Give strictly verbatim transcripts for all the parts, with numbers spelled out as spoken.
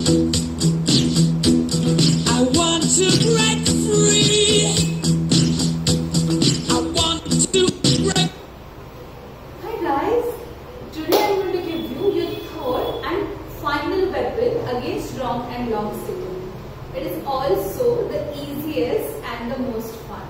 I want to break free. I want to break. Hi guys, today I'm going to give you your third and final weapon against wrong and long sitting. It is also the easiest and the most fun.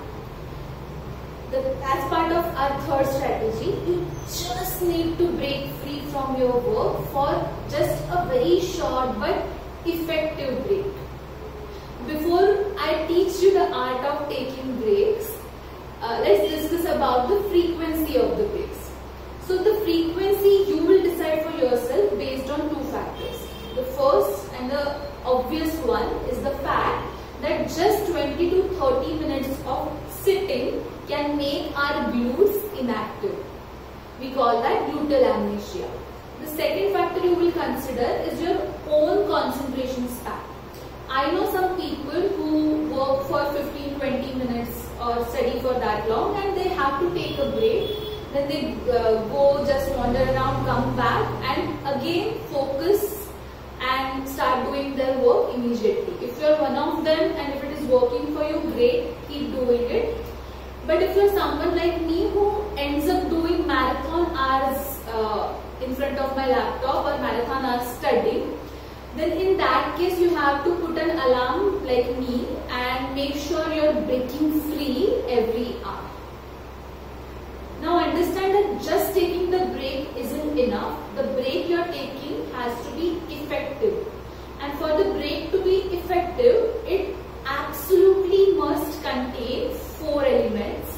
The, as part of our third strategy, you just need to break free from your work for just a very short but effective break. Before I teach you the art of taking breaks, uh, let's discuss about the frequency of the breaks. So the frequency you will decide for yourself based on two factors. The first and the obvious one is the fact that just twenty to thirty minutes of sitting can make our glutes inactive. We call that gluteal amnesia. The second factor you will consider is your own concentration span. I know some people who work for fifteen to twenty minutes or study for that long and they have to take a break. Then they uh, go just wander around, come back and again focus and start doing their work immediately. If you are one of them and if it is working for you, great, keep doing it. But if you are someone like me who ends up doing marathon hours uh, in front of my laptop or marathon hours studying, then in that case you have to put an alarm like me and make sure you are breaking free every hour. Now understand that just taking the break isn't enough. The break you are taking has to be effective. And for the break to be effective, it absolutely must contain four elements.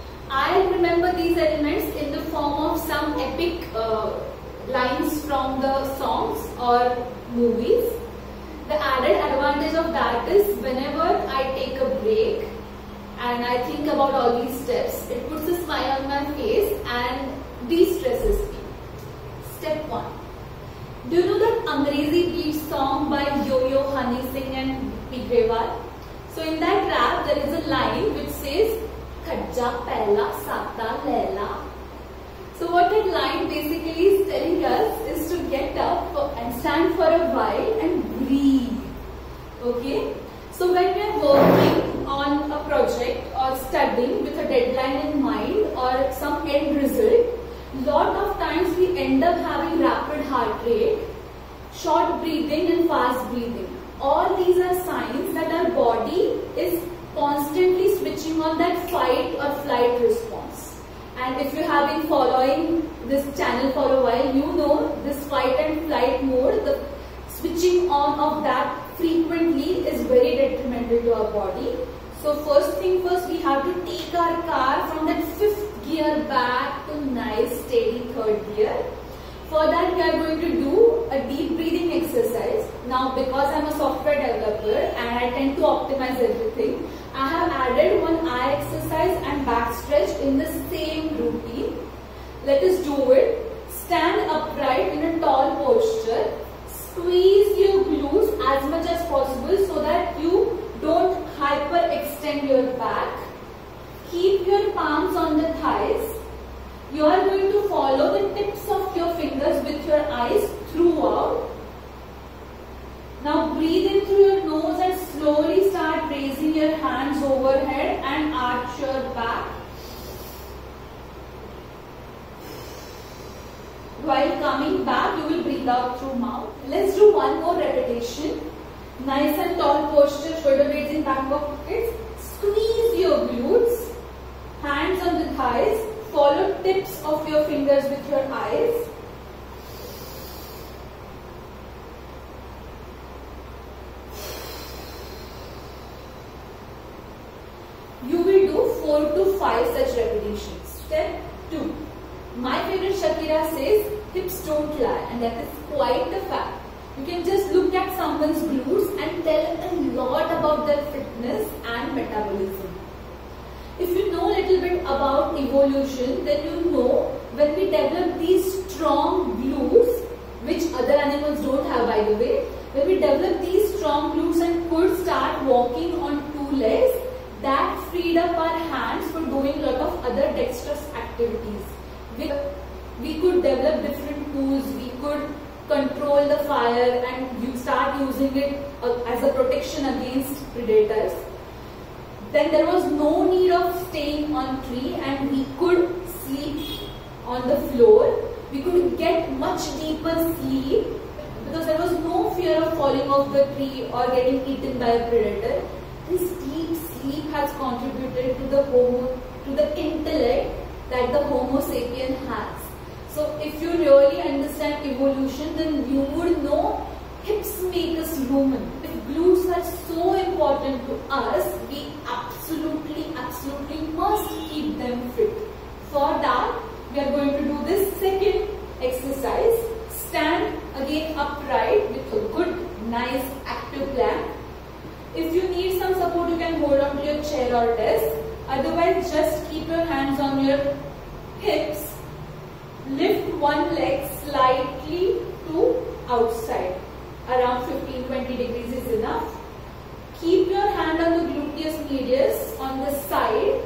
I remember these elements in the form of some epic uh, lines from the songs or movies. The added advantage of that is whenever I take a break and I think about all these steps, it puts a smile on my face and de-stresses me. Step one. Do you know that Angrezi Beat song by Yo-Yo, Honey Singh and P. Grewal? So in that rap there is a line which says Khadja Pehla Sata Leila. So what that line basically is telling us is to get up and stand for a while and breathe. Okay? So when we are working on a project or studying with a deadline in mind or some end result, lot of times we end up having rapid heart rate, short breathing and fast breathing. All these are signs that our body is constantly switching on that fight or flight response. And if you have been following this channel for a while, you know this fight and flight mode, the switching on of that frequently is very detrimental to our body. So first thing first, we have to take our car from that fifth gear back to nice steady third gear. For that we are going to do a deep breathing exercise. Now because I am a software developer and I tend to optimize everything, I have added one eye exercise and back stretch in the same routine. Let us do it. Stand upright in a tall posture. Squeeze your glutes as much as possible so that you don't hyperextend your back. Keep your palms on the thighs. You are going to follow the tips of your fingers with your eyes throughout. Now breathe in through your nose and slowly start raising your hands overhead and arch your back. While coming back, you will breathe out through mouth. Let's do one more repetition. Nice and tall posture, shoulder blades in back of pockets. Squeeze your glutes, hands on the thighs. Follow tips of your fingers with your eyes. You will do four to five such repetitions. Step two. My favorite Shakira says, hips don't lie, and that is quite a fact. You can just look at someone's glutes and tell a lot about their fitness and metabolism. If you know a little bit about evolution, then you know when we develop these strong glutes, which other animals don't have by the way, when we develop these strong glutes and could start walking on two legs, that freed up our hands for doing a lot of other dexterous activities. We, we could develop different tools, we could control control the fire and you start using it uh, as a protection against predators. Then there was no need of staying on tree and we could sleep on the floor. We could get much deeper sleep because there was no fear of falling off the tree or getting eaten by a predator. This deep sleep has contributed to the homo, to the intellect that the Homo sapien has. So if you really understand evolution, then you would know hips make us human. If glutes are so important to us, we absolutely, absolutely must keep them fit. For that, we are going to do this second exercise. Stand again upright with a good, nice, active plank. If you need some support, you can hold on to your chair or desk. Otherwise, just keep your hands on your hips. Lift one leg slightly to outside. Around fifteen to twenty degrees is enough. Keep your hand on the gluteus medius on the side.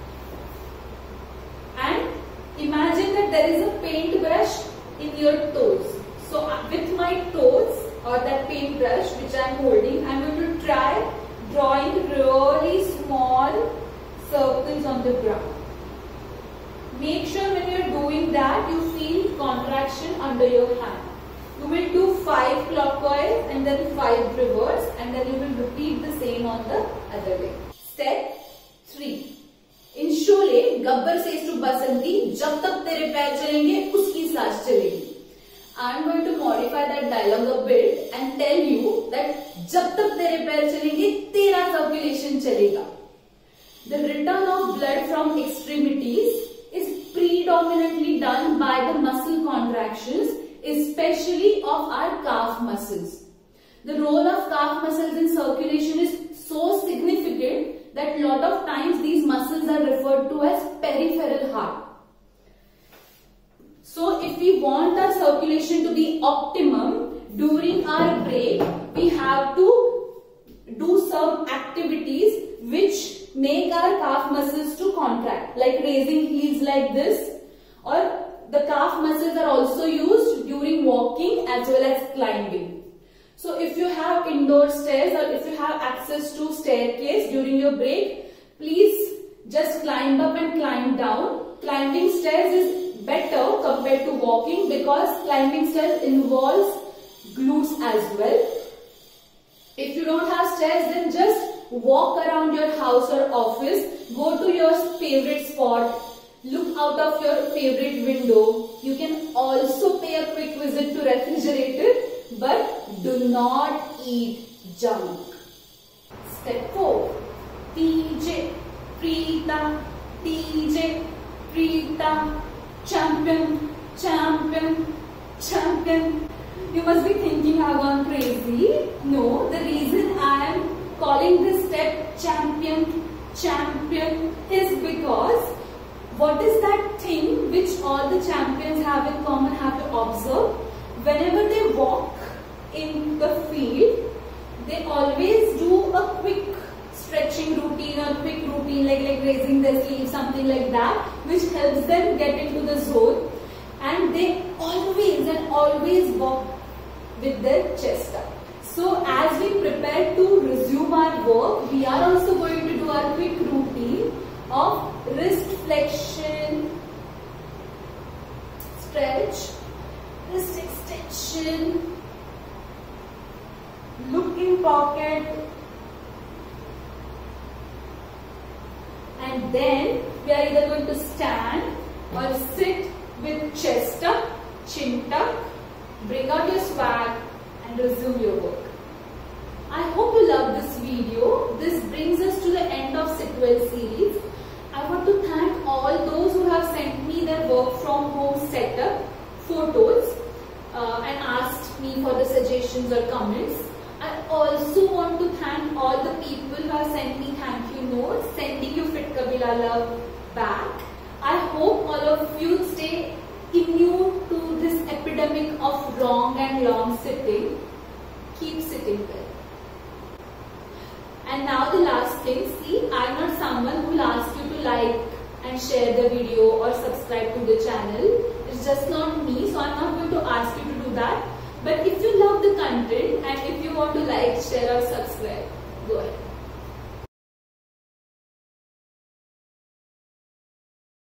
And imagine that there is a paintbrush in your toes. So with my toes or that paintbrush which I am holding, I am going to try drawing really small circles on the ground. Make sure when you are doing that, you feel contraction under your hand. You will do five clockwise and then five reverse and then you will repeat the same on the other leg. Step three. In Sholay, Gabbar says to Basanti, जब तक तेरे पैर चलेंगे, उसकी सांस चलेगी. I am going to modify that dialogue a bit and tell you that जब तक तेरे पैर चलेंगे, तेरा circulation चलेगा. The return of blood from extremities is predominantly done by the muscle contractions, especially of our calf muscles. The role of calf muscles in circulation is so significant that lot of times these muscles are referred to as peripheral heart. So if we want our circulation to be optimum during our break, we have to do some activities which make our calf muscles to contract, like raising heels like this, or the calf muscles are also used during walking as well as climbing. So if you have indoor stairs or if you have access to staircase during your break, please just climb up and climb down. Climbing stairs is better compared to walking because climbing stairs involves glutes as well. If you don't have stairs, then just walk around your house or office, go to your favorite spot, look out of your favorite window. You can also pay a quick visit to refrigerator, but do not eat junk. Step four. T J, Preeta, T J, Preeta, champion, champion, champion. You must be thinking I've gone crazy. No, the reason I am calling this step champion, champion is because what is that thing which all the champions have in common, have to observe? Whenever they walk in the field, they always do a quick stretching routine or quick routine like, like raising their sleeves, something like that, which helps them get into the zone. And they always and always walk with their chest up. So as we prepare to resume our work, we are also going to do our quick routine of wrist flexion, stretch, wrist extension, look in pocket, and then we are either going to stand or sit with chest up, chin tuck, bring out your swag and resume your work. I hope you love this video. This brings us to the end of Sitwell series. I want to thank all those who have sent me their work from home setup photos uh, and asked me for the suggestions or comments. I also want to thank all the people who have sent me thank you notes, sending you Fit Kabila love back. I hope all of you stay immune to this epidemic of wrong and long sitting. Keep sitting well. And now the last thing, see, I am not someone who will ask you to like and share the video or subscribe to the channel. It's just not me, so I am not going to ask you to do that. But if you love the content and if you want to like, share or subscribe, go ahead.